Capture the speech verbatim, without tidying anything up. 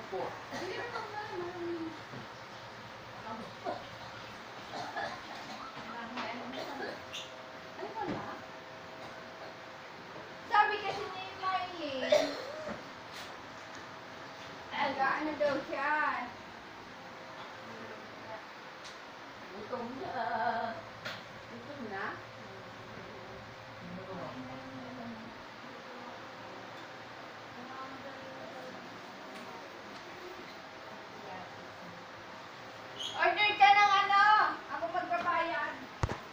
po. Hindi naman naman. Ay, wala. Sabi kasi ni Miley, alagaan na daw siya. Gutom na.